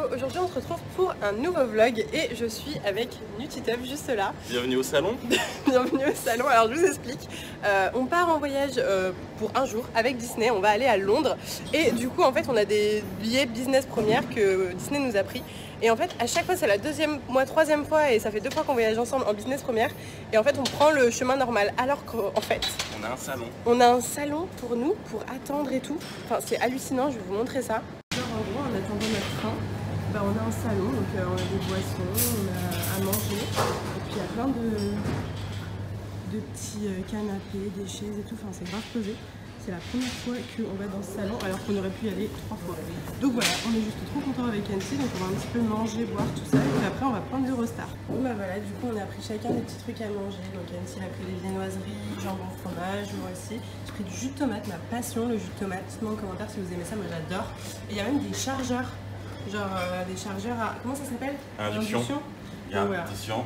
aujourd'hui on se retrouve pour un nouveau vlog et je suis avec Nutiteuf juste là. Bienvenue au salon. Bienvenue au salon, alors je vous explique. On part en voyage pour un jour avec Disney, on va aller à Londres et du coup en fait on a des billets business première que Disney nous a pris. Et en fait à chaque fois c'est la troisième fois et ça fait 2 fois qu'on voyage ensemble en business première. Et en fait on prend le chemin normal alors qu'en fait on a un salon. On a un salon pour nous, pour attendre et tout. Enfin c'est hallucinant, je vais vous montrer ça. En gros, en attendant notre train, on a un salon, donc on a des boissons, on a à manger, et puis il y a plein de petits canapés, des chaises et tout, enfin c'est grave posé. C'est la première fois qu'on va dans ce salon alors qu'on aurait pu y aller 3 fois. Donc voilà, on est juste trop content avec Annecy, donc on va un petit peu manger, boire tout ça, et puis après on va prendre l'Eurostar. Bon bah voilà, du coup on a pris chacun des petits trucs à manger, donc Annecy a pris des viennoiseries, jambon fromage, moi aussi. J'ai pris du jus de tomate, ma passion le jus de tomate, dites-moi en commentaire si vous aimez ça, moi j'adore. Et il y a même des chargeurs, genre des chargeurs à... comment ça s'appelle? Induction. Il y a induction.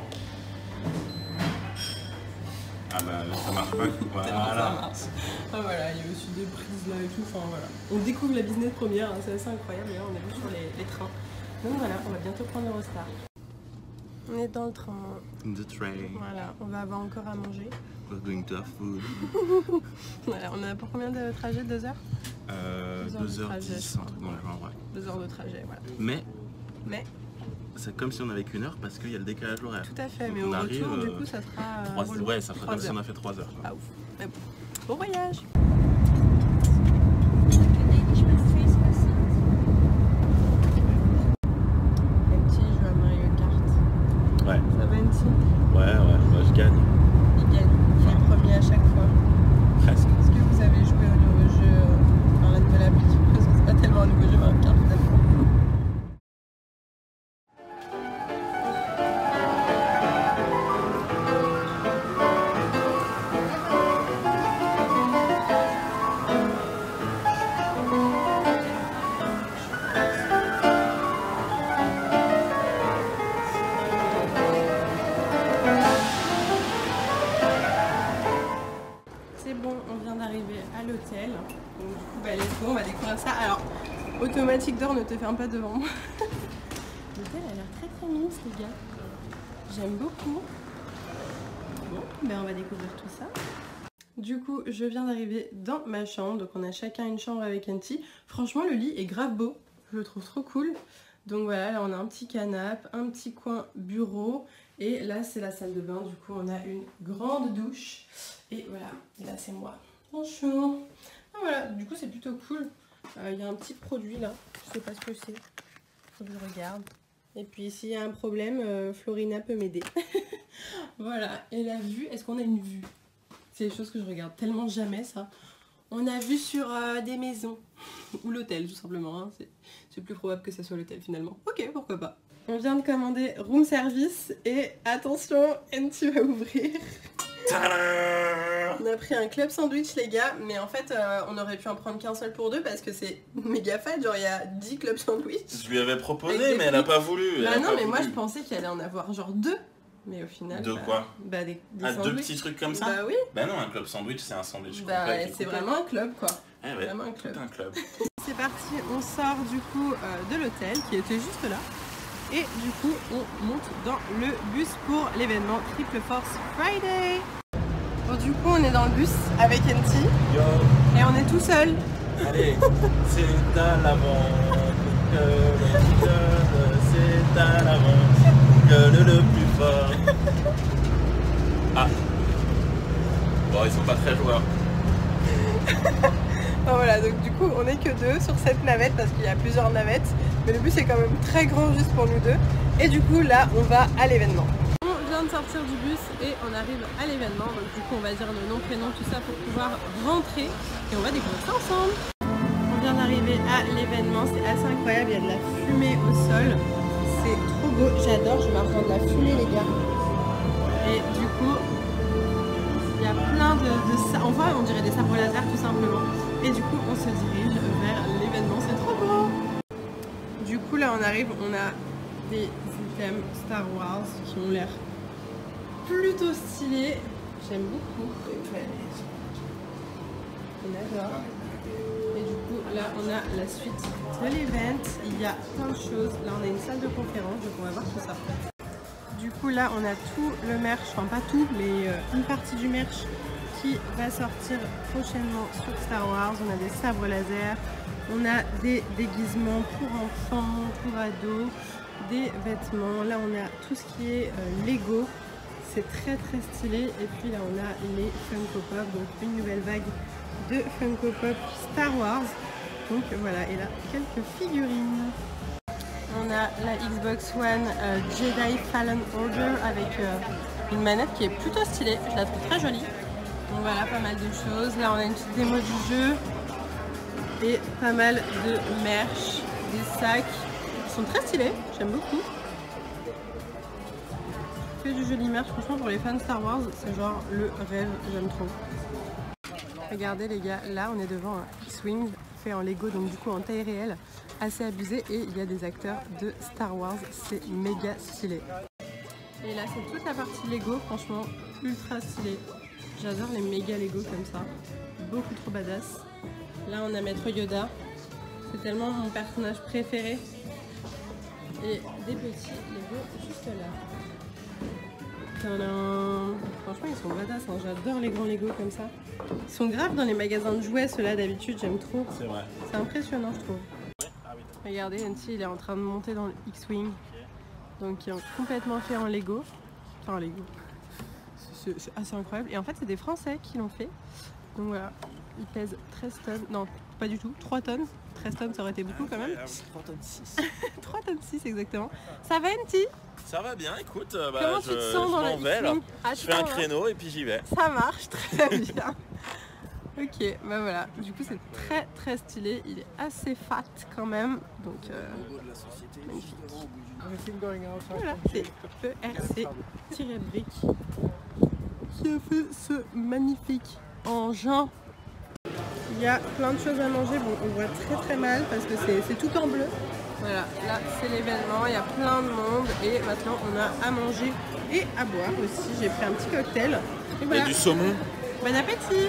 Ah bah là ça marche pas. Voilà. Ça marche. Ah voilà, il y a aussi des prises là et tout, enfin voilà. On découvre la business première, hein, c'est assez incroyable, et là on est juste sur les trains. Donc voilà, on va bientôt prendre l'Eurostar. On est dans le train. The train. Voilà, on va avoir encore à manger. We're going to have food. Voilà, on a pour combien de trajet? 2 heures 2h10, un truc dans le genre, ouais. 2 heures de trajet, voilà. Mais c'est comme si on avait qu'1 heure parce qu'il y a le décalage horaire. Tout à fait, donc mais au retour du coup ça sera... ouais, ça fera comme si on a fait 3 heures. Pas ouf. Mais bon, bon voyage. Annecy joue à Mario Kart. Ouais. Ça va Annecy? Ouais, bah, je gagne. Il gagne, il est premier à chaque fois. Presque. Est-ce que vous avez joué au nouveau jeu, enfin la nouvelle appli? Parce que c'est pas tellement un nouveau jeu Mario Kart finalement. À l'hôtel, donc du coup let's go, on va découvrir ça. Alors automatique door, ne te ferme pas devant moi. L'hôtel a l'air très mignon les gars, j'aime beaucoup. Bon on va découvrir tout ça. Du coup je viens d'arriver dans ma chambre, donc on a chacun une chambre avec Annecy. Franchement le lit est grave beau, je le trouve trop cool. Donc voilà, là on a un petit canapé, un petit coin bureau, et là c'est la salle de bain. Du coup on a une grande douche, et voilà, et là c'est moi. Bonjour. Ah, voilà, du coup c'est plutôt cool. Il y a un petit produit là, je sais pas ce que c'est, faut que je regarde. Et puis s'il y a un problème, Florina peut m'aider. Voilà, et la vue, est-ce qu'on a une vue? C'est des choses que je regarde tellement jamais ça. On a vu sur des maisons, ou l'hôtel tout simplement, hein. C'est plus probable que ça soit l'hôtel finalement. Ok, pourquoi pas. On vient de commander room service et attention, Annecy va ouvrir. On a pris un club sandwich les gars, mais en fait on aurait pu en prendre qu'un seul pour 2 parce que c'est méga fat, genre il y a 10 club sandwich. Je lui avais proposé mais elle a pas voulu. Bah non mais moi je pensais qu'il allait en avoir genre 2, mais au final... De quoi? Bah des sandwichs. 2 petits trucs comme ça? Bah oui. Bah non, un club sandwich c'est un sandwich complet. Bah c'est vraiment un club quoi. Eh ouais, vraiment un club. Tout un club. C'est parti, on sort du coup de l'hôtel qui était juste là. Et du coup on monte dans le bus pour l'événement Triple Force Friday. Bon du coup on est dans le bus avec Annecy. Yo. Et on est tout seul. Allez, c'est à l'avant, c'est à l'avant, gueule le plus fort. Ah. Bon ils sont pas très joueurs. Bon, voilà, donc du coup on est que 2 sur cette navette parce qu'il y a plusieurs navettes. Mais le bus est quand même très grand juste pour nous 2. Et du coup là on va à l'événement. On vient de sortir du bus et on arrive à l'événement. Donc du coup on va dire le nom, prénom, tout ça pour pouvoir rentrer. Et on va découvrir ça ensemble. On vient d'arriver à l'événement, c'est assez incroyable, il y a de la fumée au sol. C'est trop beau, j'adore, je vais reprendre de la fumée les gars. Et du coup, il y a plein de on voit, on dirait des sabres laser tout simplement. Et du coup, on se dirige vers l'événement, c'est trop beau. Du coup, là on arrive, on a des items Star Wars qui ont l'air plutôt stylés. J'aime beaucoup. On adore. Et du coup, là on a la suite de l'event. Il y a plein de choses. Là on a une salle de conférence, donc on va voir tout ça. Du coup là on a tout le merch, enfin pas tout, mais une partie du merch qui va sortir prochainement sur Star Wars. On a des sabres laser, on a des déguisements pour enfants, pour ados, des vêtements. Là on a tout ce qui est Lego, c'est très stylé. Et puis là on a les Funko Pop, donc une nouvelle vague de Funko Pop Star Wars. Donc voilà, et là quelques figurines. On a la Xbox One Jedi Fallen Order avec une manette qui est plutôt stylée, je la trouve très jolie. Donc voilà, pas mal de choses. Là on a une petite démo du jeu et pas mal de merch, des sacs qui sont très stylés, j'aime beaucoup. Que du joli merch, franchement pour les fans Star Wars, c'est genre le rêve, j'aime trop. Regardez les gars, là on est devant un X-Wing fait en Lego, donc du coup en taille réelle, assez abusé, et il y a des acteurs de Star Wars, c'est méga stylé. Et là c'est toute la partie Lego, franchement ultra stylé. J'adore les méga Lego comme ça, beaucoup trop badass. Là on a Maître Yoda, c'est tellement mon personnage préféré. Et des petits Lego juste là. Tadam. Franchement ils sont badass, hein. J'adore les grands Lego comme ça. Ils sont graves dans les magasins de jouets, ceux-là d'habitude j'aime trop. C'est vrai. C'est impressionnant je trouve. Regardez, Nancy il est en train de monter dans le X-Wing. Donc il est complètement fait en Lego. Enfin en Lego. C'est assez incroyable. Et en fait c'est des Français qui l'ont fait. Donc voilà, il pèse 13 tonnes. Non, pas du tout, 3 tonnes. 13 tonnes ça aurait été beaucoup quand même. 3 tonnes 6. 3 tonnes 6 exactement. Ça va Nancy? Ça va bien, écoute, comment tu te sens dans le X-Wing? Je fais un créneau et puis j'y vais. Ça marche très bien. Ok, bah voilà, du coup c'est très stylé, il est assez fat quand même, donc magnifique. Voilà, c'est ERC-Brick qui a fait ce magnifique engin. Il y a plein de choses à manger, bon on voit très mal parce que c'est tout en bleu. Voilà, là c'est l'événement, il y a plein de monde et maintenant on a à manger et à boire aussi. J'ai pris un petit cocktail. Et voilà. Il y a du saumon. Bon appétit.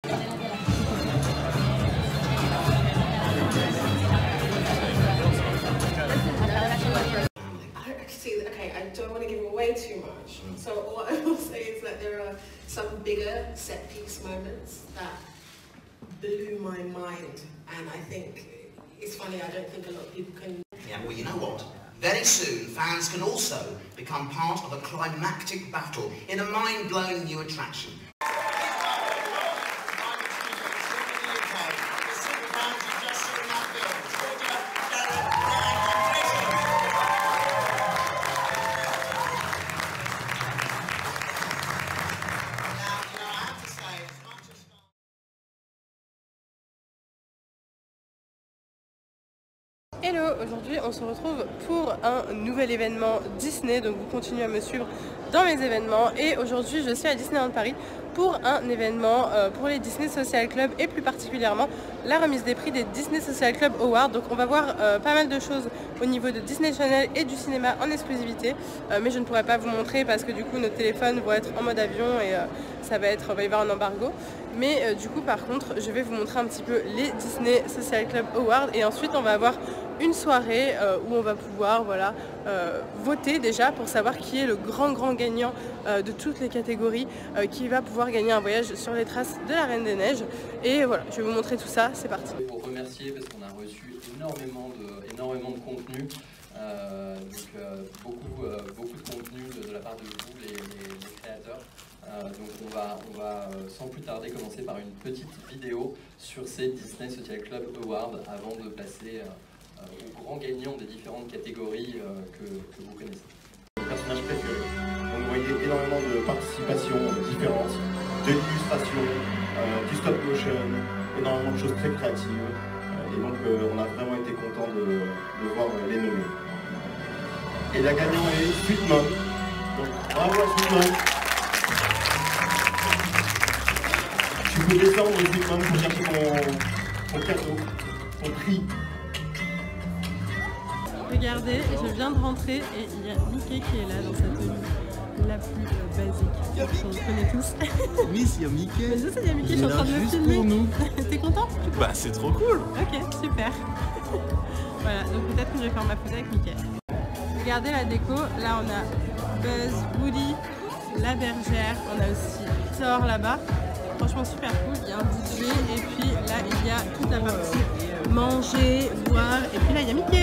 Okay, I don't want to give away too much. So what I will say is that there are some bigger set piece moments that blew my mind, and I think it's funny. I don't think a lot of people can. Yeah, well, you know what? Very soon, fans can also become part of a climactic battle in a mind-blowing new attraction. Hello, aujourd'hui on se retrouve pour un nouvel événement Disney, donc vous continuez à me suivre dans mes événements et aujourd'hui je suis à Disneyland Paris pour un événement pour les Disney Social Club et plus particulièrement la remise des prix des Disney Social Club Awards. Donc on va voir pas mal de choses au niveau de Disney Channel et du cinéma en exclusivité, mais je ne pourrai pas vous montrer parce que du coup nos téléphones vont être en mode avion et ça va y avoir un embargo. Mais du coup par contre je vais vous montrer un petit peu les Disney Social Club Awards et ensuite on va avoir une soirée où on va pouvoir voter déjà pour savoir qui est le grand gagnant de toutes les catégories, qui va pouvoir gagner un voyage sur les traces de la Reine des Neiges. Et voilà, je vais vous montrer tout ça, c'est parti. Pour remercier parce qu'on a reçu énormément de contenu, beaucoup de contenu de la part de vous les créateurs. Donc on va sans plus tarder commencer par une petite vidéo sur ces Disney Social Club Awards avant de passer aux grands gagnants des différentes catégories que vous connaissez. Mon personnage préféré. Donc vous voyez énormément de participations différentes, de l'illustration, du stop motion, énormément de choses très créatives. Et donc on a vraiment été content de voir les nommer. Et la gagnante est Sweetmom. Donc bravo à Sweetmom. Tu peux descendre Sweetmom pour chercher ton cadeau, ton prix. regardez, je viens de rentrer et il y a Mickey qui est là dans sa tenue la plus basique. On le connaît tous. Miss, il y a Mickey. Mais je sais, il y a Mickey, je suis en train de me filmer. pour nous. T'es content? Bah c'est trop cool. Ok, super. Voilà, donc peut-être que je vais faire ma photo avec Mickey. Regardez la déco, là on a Buzz, Woody, la bergère, on a aussi Thor là-bas. Franchement super cool, il y a un DJ et puis là il y a toute la partie manger, boire et puis là il y a Mickey.